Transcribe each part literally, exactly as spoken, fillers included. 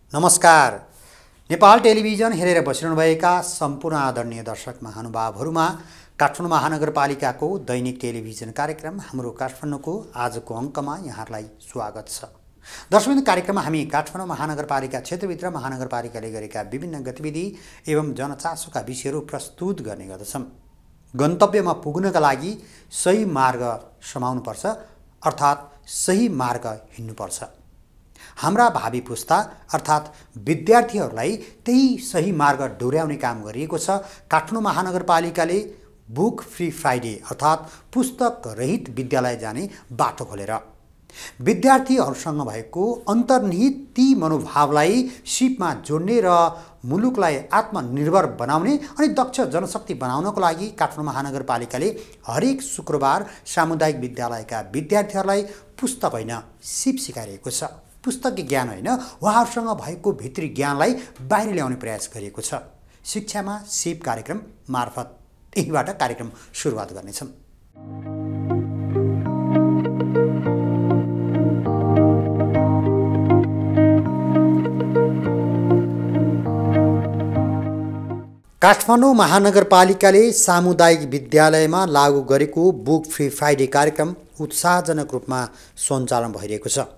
नमस्कार। नेपाल टेलिभिजन हेरेर बसिरहनुभएका सम्पूर्ण आदरणीय दर्शक महानुभावहरूमा काठमाडौँ महानगरपालिकाको दैनिक टेलिभिजन कार्यक्रम हाम्रो काठमाडौँको आजको अङ्कमा यहाँहरूलाई स्वागत छ। दर्शक, कार्यक्रममा हामी काठमाडौँ महानगरपालिका क्षेत्रभित्र महानगरपालिकाले गरेका विभिन्न गतिविधि एवं जनचासोका विषयहरू प्रस्तुत गर्ने गर्दछौँ। गन्तव्यमा पुग्नका लागि सही मार्ग समाउनुपर्छ, अर्थात् सही मार्ग हिँड्नुपर्छ। हाम्रा भावी पुस्ता अर्थात् विद्यार्थीहरूलाई त्यही सही मार्ग डोर्याउने काम गरिएको छ। काठमाडौँ महानगरपालिकाले बुक फ्री फ्राइडे अर्थात् पुस्तक रहित विद्यालय जाने बाटो खोलेर विद्यार्थीहरूसँग भएको अन्तर्निहित ती मनोभावलाई सिपमा जोड्ने र मुलुकलाई आत्मनिर्भर बनाउने अनि दक्ष जनशक्ति बनाउनको लागि काठमाडौँ महानगरपालिकाले हरेक शुक्रबार सामुदायिक विद्यालयका विद्यार्थीहरूलाई पुस्तक होइन सिप सिकाइरहेको छ। पुस्तकीय ज्ञान होइन, उहाँहरूसँग भएको भित्री ज्ञानलाई बाहिर ल्याउने प्रयास गरिएको छ। शिक्षामा सिप कार्यक्रम मार्फत यहीबाट कार्यक्रम सुरुवात गर्नेछौँ। काठमाडौँ महानगरपालिकाले सामुदायिक विद्यालयमा लागू गरेको बुक फ्री फ्राइडे कार्यक्रम उत्साहजनक रूपमा सञ्चालन भइरहेको छ।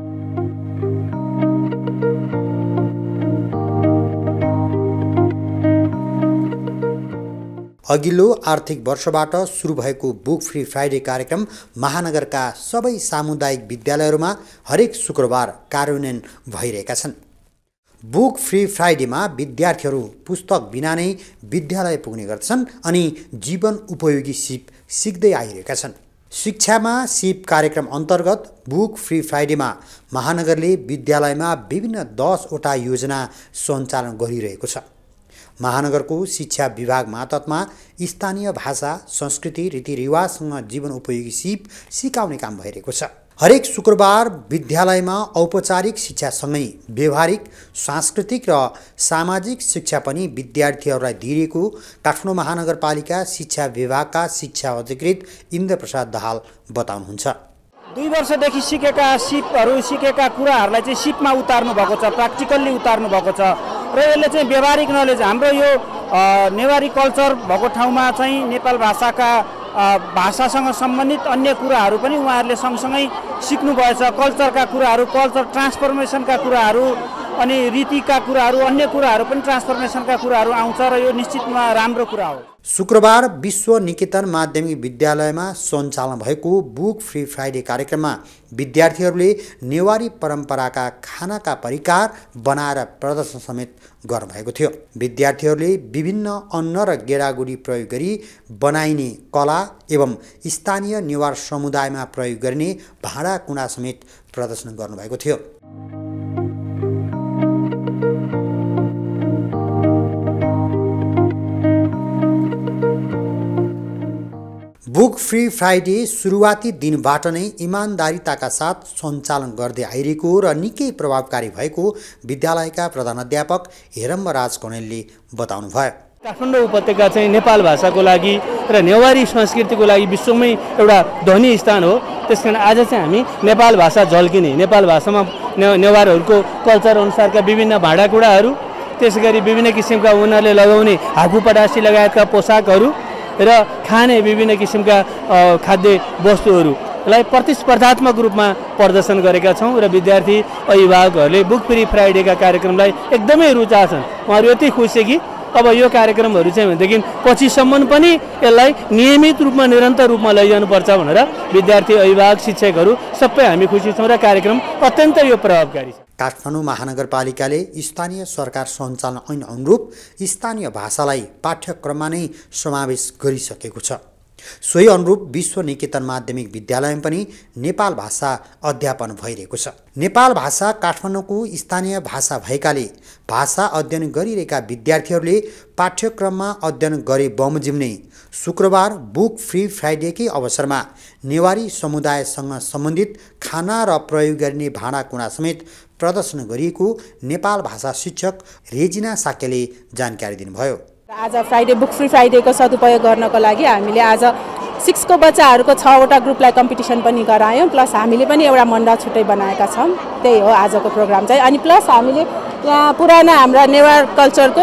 अघिल्लो आर्थिक वर्षबाट सुरु भएको बुक फ्री फ्राइडे कार्यक्रम महानगरका सबै सामुदायिक विद्यालयहरूमा हरेक शुक्रबार कार्यान्वयन भइरहेका छन्। बुक फ्री फ्राइडेमा विद्यार्थीहरू पुस्तक बिना नै विद्यालय पुग्ने गर्छन् अनि जीवन उपयोगी सिप सिक्दै आइरहेका छन्। शिक्षामा सिप कार्यक्रम अन्तर्गत बुक फ्री फ्राइडेमा महानगरले विद्यालयमा विभिन्न दसवटा योजना सञ्चालन गरिरहेको छ। महानगरको शिक्षा विभाग मातहतमा स्थानीय भाषा, संस्कृति, रीतिरिवाजसँग जीवन उपयोगी सिप सिकाउने काम भइरहेको छ। हरेक शुक्रबार विद्यालयमा औपचारिक शिक्षासँगै व्यवहारिक, सांस्कृतिक र सामाजिक शिक्षा पनि विद्यार्थीहरूलाई दिइएको काठमाडौँ महानगरपालिका शिक्षा विभागका शिक्षा अधिकृत इन्द्र प्रसाद दाहाल बताउनुहुन्छ। दुई वर्षदेखि सिकेका सिपहरू सिकेका कुराहरूलाई चाहिँ सिपमा उतार्नु भएको छ, प्र्याक्टिकल्ली उतार्नु भएको छ र यसले चाहिँ व्यवहारिक नलेज हाम्रो यो नेवारी कल्चर भएको ठाउँमा चाहिँ नेपाल भाषाका भाषासँग सम्बन्धित अन्य कुराहरू पनि उहाँहरूले सँगसँगै सिक्नुभएछ। कल्चरका कुराहरू, कल्चर ट्रान्सफर्मेसनका कुराहरू अनि रीतिका कुराहरू, अन्य कुराहरू पनि ट्रान्सफर्मेसनका कुराहरू आउँछ र यो निश्चितमा राम्रो कुरा हो। शुक्रबार विश्व निकेतन माध्यमिक विद्यालयमा सञ्चालन भएको बुक फ्री फ्राइडे कार्यक्रममा विद्यार्थीहरूले नेवारी परम्पराका खानाका परिकार बनाएर प्रदर्शन समेत गर्नुभएको थियो। विद्यार्थीहरूले विभिन्न अन्न र गेडागुडी प्रयोग गरी बनाइने कला एवं स्थानीय नेवार समुदायमा प्रयोग गरिने भाँडाकुँडा समेत प्रदर्शन गर्नुभएको थियो। बुक फ्री फ्राइडे सुरुवाती दिनबाट नै इमान्दारिताका साथ सञ्चालन गर्दै आइरहेको र निकै प्रभावकारी भएको विद्यालयका प्रधानाध्यापक हेरम्बराज कणेलले बताउनुभयो। काठमाडौँ उपत्यका चाहिँ नेपाल भाषाको लागि र नेवारी संस्कृतिको लागि विश्वमै एउटा धनी स्थान हो। त्यसकारण आज चाहिँ हामी नेपाल भाषा झल्किने, नेपाल भाषामा ने नेवारहरूको कल्चर अनुसारका विभिन्न भाँडाकुँडाहरू, त्यसै गरी विभिन्न किसिमका उनीहरूले लगाउने हाकुपटासी लगायतका पोसाकहरू र खाने विभिन्न किसिमका खाद्य वस्तुहरूलाई प्रतिस्पर्धात्मक रूपमा प्रदर्शन गरेका छौँ र विद्यार्थी अभिभावकहरूले बुक फ्री फ्राइडेका कार्यक्रमलाई एकदमै रुचाछन्। उहाँहरू यति खुसी कि अब यो कार्यक्रमहरू चाहिँ भनेदेखि पछिसम्म पनि यसलाई नियमित रूपमा निरन्तर रूपमा लैजानुपर्छ भनेर विद्यार्थी, अभिभावक, शिक्षकहरू सबै हामी खुसी छौँ र कार्यक्रम अत्यन्तै यो प्रभावकारी छ। काठमाडौँ महानगरपालिकाले स्थानीय सरकार सञ्चालन ऐन अनुरूप स्थानीय भाषालाई पाठ्यक्रममा नै समावेश गरिसकेको छ। सोही अनुरूप विश्व निकेतन माध्यमिक विद्यालयमा पनि नेपाल भाषा अध्यापन भइरहेको छ। नेपाल भाषा काठमाडौँको स्थानीय भाषा भएकाले भाषा अध्ययन गरिरहेका विद्यार्थीहरूले पाठ्यक्रममा अध्ययन गरे बमोजिम नै शुक्रबार बुक फ्री फ्राइडेकै अवसरमा नेवारी समुदायसँग सम्बन्धित खाना र प्रयोग गरिने भाँडाकुँडा समेत प्रदर्शन गरिएको नेपाल भाषा शिक्षक रेजिना साकेले जानकारी दिनुभयो। आज फ्राइडे बुक फ्री फ्राइडेको सदुपयोग गर्नको लागि हामीले आज सिक्सको बच्चाहरूको छवटा ग्रुपलाई कम्पिटिसन पनि गरायौँ, प्लस हामीले पनि एउटा मण्डल छुट्टै बनाएका छौँ। त्यही हो आजको प्रोग्राम चाहिँ। अनि प्लस हामीले यहाँ पुराना हाम्रा नेवार कल्चरको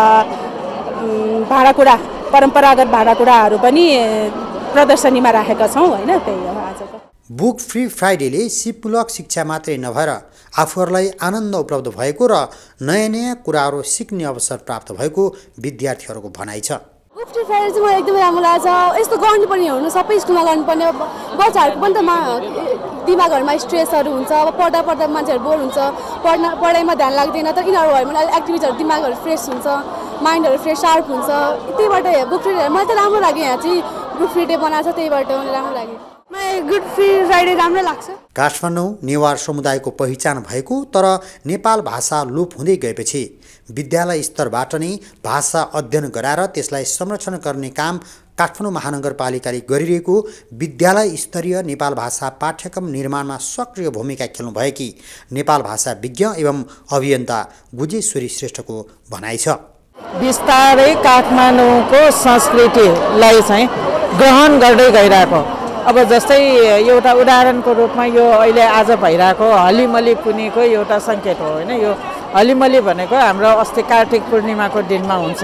भाँडाकुँडा परम्परागत भाँडाकुँडाहरू पनि प्रदर्शनीमा राखेका छौँ होइन, त्यही हो आजको। बुक फ्री फ्राइडेले सिपमूलक शिक्षा मात्रै नभएर आफूहरूलाई आनन्द उपलब्ध भएको र नयाँ नयाँ कुराहरू सिक्ने अवसर प्राप्त भएको विद्यार्थीहरूको भनाइ छ। बुक फ्री फ्राइडे चाहिँ मलाई एकदमै राम्रो लाग्छ। यस्तो गर्नुपर्ने हो, सबै स्कुलमा गर्नुपर्ने। बच्चाहरूको पनि त मा दिमागहरूमा स्ट्रेसहरू हुन्छ, अब पढ्दा पढ्दा मान्छेहरू बोर हुन्छ, पढ्न पढाइमा ध्यान लाग्दैन, तर यिनीहरू भयो भने अलिक एक्टिभिटीहरू दिमागहरू फ्रेस हुन्छ, माइन्डहरू फ्रेस सार्प हुन्छ। त्यहीबाट बुक फ्री मलाई त राम्रो लाग्यो। यहाँ चाहिँ बुक फ्री डे बनाएको छ, त्यहीबाट मलाई राम्रो लाग्यो। मलाई गुड फ्री फ्राइडे राम्रो लाग्छ। काठमाडौँ नेवार समुदायको पहिचान भएको तर नेपाल भाषा लोप हुँदै गएपछि विद्यालय स्तरबाट नै भाषा अध्ययन गराएर त्यसलाई संरक्षण गर्ने काम काठमाडौँ महानगरपालिकाले गरिरहेको विद्यालय स्तरीय नेपाल भाषा पाठ्यक्रम निर्माणमा सक्रिय भूमिका खेल्नुभएकी नेपाल भाषा विज्ञ एवं अभियन्ता गुजेश्वरी श्रेष्ठको भनाइ छ। बिस्तारै काठमाडौँको संस्कृतिलाई चाहिँ ग्रहण गर्दै गइरहेको, अब जस्तै एउटा उदाहरणको रूपमा यो अहिले आज भइरहेको हलिमली पुनेको एउटा सङ्केत हो होइन। यो हलिमली भनेको हाम्रो अस्ति कार्तिक पूर्णिमाको दिनमा हुन्छ।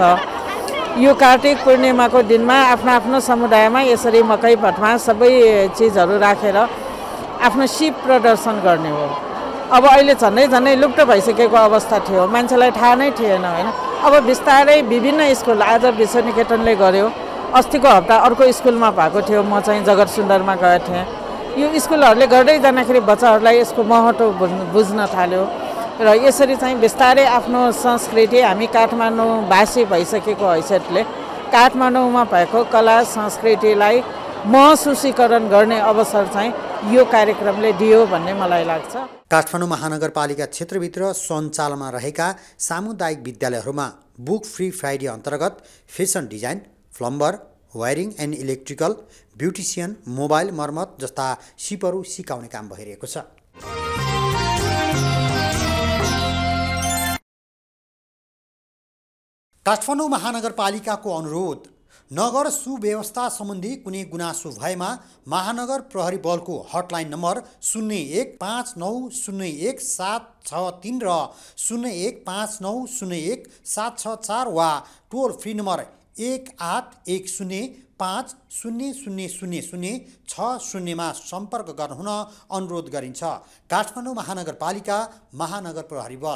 यो कार्तिक पूर्णिमाको दिनमा आफ्नो आफ्नो समुदायमा यसरी मकै भटमा सबै चिजहरू राखेर आफ्नो सिप प्रदर्शन गर्ने हो। अब अहिले झन्डै झन्डै लुप्त भइसकेको अवस्था थियो, मान्छेलाई थाहा नै थिएन होइन। अब बिस्तारै विभिन्न स्कुल, आज विश्व निकेतनले गर्यो, अस्तिको हप्ता अर्को स्कुलमा भएको थियो, म चाहिँ जगत सुन्दरमा गएको थिएँ। यो स्कुलहरूले गर्दै जाँदाखेरि बच्चाहरूलाई यसको महत्त्व बुझ्न थाल्यो र यसरी चाहिँ बिस्तारै आफ्नो संस्कृति हामी काठमाडौँवासी भइसकेको हैसियतले काठमाडौँमा भएको कला संस्कृतिलाई महसुसीकरण गर्ने अवसर चाहिँ यो कार्यक्रमले दियो भन्ने मलाई लाग्छ। काठमाडौँ महानगरपालिका क्षेत्रभित्र सञ्चालनमा रहेका सामुदायिक विद्यालयहरूमा बुक फ्री फ्राइडे अन्तर्गत fashion design, plumber, wiring and electrical, beautician, mobile मर्मत जस्ता सिपहरू सिकाउने काम भइरहेको छ। काठमाडौँ महानगरपालिकाको अनुरोध, नगर सुव्यवस्था सम्बन्धी कुनै गुनासो भएमा महानगर प्रहरी बलको हटलाइन नम्बर शून्य एक पाँच नौ शून्य एक सात छ तिन र शून्य एक पाँच नौ शून्य एक सात छ चार वा टोल फ्री नम्बर एक आठ एक शून्य पाँच शून्य शून्य शून्य शून्य छ शून्यमा सम्पर्क गर्नुहुन अनुरोध गरिन्छ। काठमाडौँ महानगरपालिका महानगर प्रहरी बल।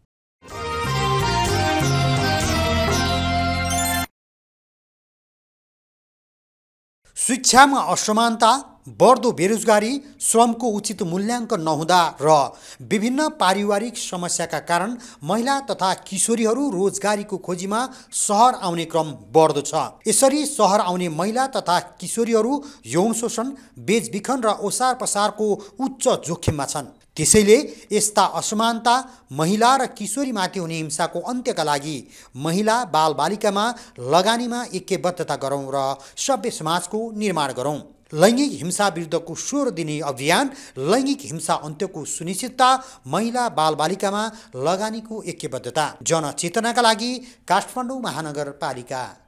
शिक्षामा असमानता, बढ्दो बेरोजगारी, श्रमको उचित मूल्याङ्कन नहुँदा र विभिन्न पारिवारिक समस्याका कारण महिला तथा किशोरीहरू रोजगारीको खोजीमा सहर आउने क्रम बढ्दो छ। यसरी सहर आउने महिला तथा किशोरीहरू यौन शोषण, बेचबिखन र ओसार पसारको उच्च जोखिममा छन्। त्यसैले यस्ता असमानता, महिला र किशोरीमाथि हुने हिंसाको अन्त्यका लागि महिला बालबालिकामा लगानीमा ऐक्यबद्धता गरौँ र सभ्य समाजको निर्माण गरौँ। लैङ्गिक हिंसा विरुद्धको सोह्र दिने अभियान लैङ्गिक हिंसा अन्त्यको सुनिश्चितता, महिला बालबालिकामा लगानीको ऐक्यबद्धता जनचेतनाका लागि काठमाडौँ महानगरपालिका।